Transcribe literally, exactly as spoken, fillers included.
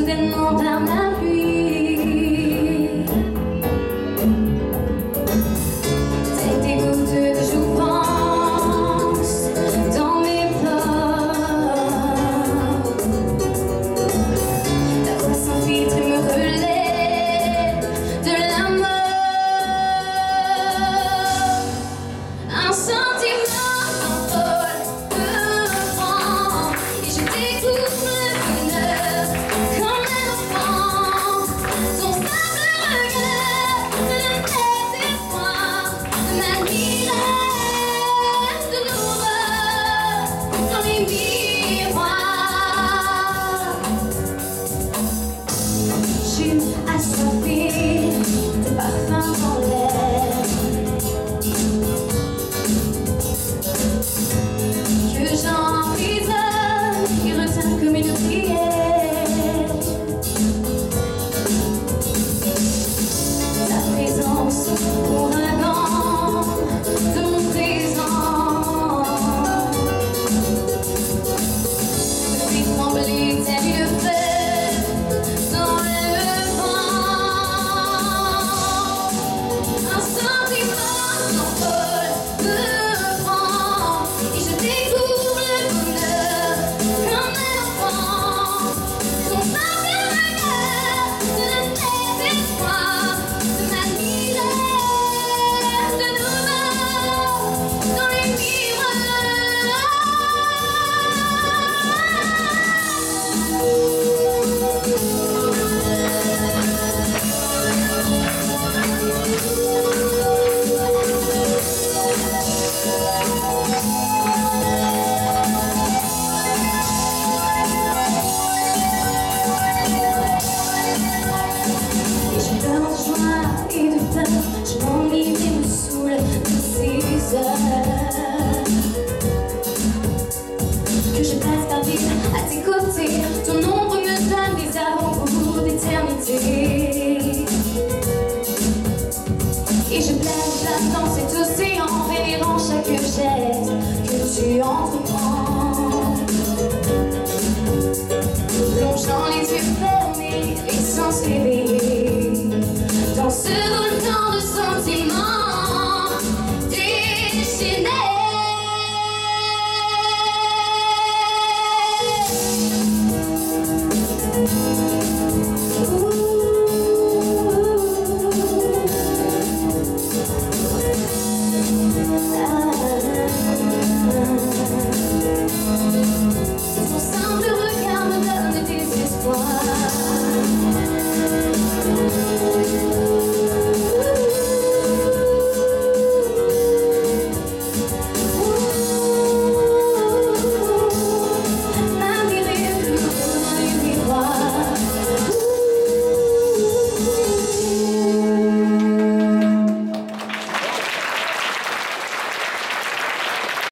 soudainement par la pluie. C'est des gouttes de jouvence dans mes pores. Ta voix sans filtre me relève de la mort. Un sentiment s'envole, me prend et je découvre le bonheur comme un enfant. Son simple regard de la tête et moi m'admire de l'horreur dans les miroirs. Je suis assoiffée de parfum dans l'air que j'emprisonne et retiens comme une prière. Ta présence ouragan de mon présent me fait trembler tel une feuille dans le vent. Un sentiment s'envole, me prend et je découvre le bonheur comme un enfant. Son simple regard de la tête et moi m'admire de nouveau dans les Et je pleure de joie et de peur, je m'ennuie et me saoule de ces heures que je passe par ville à tes côtés. Ton ombre me donne des avant-goûts d'éternité. Et je plonge dans cet océan, vénérant chaque geste que tu entreprends. Plongeant les yeux fermés et sans se réveiller dans ce volcan de sentiments.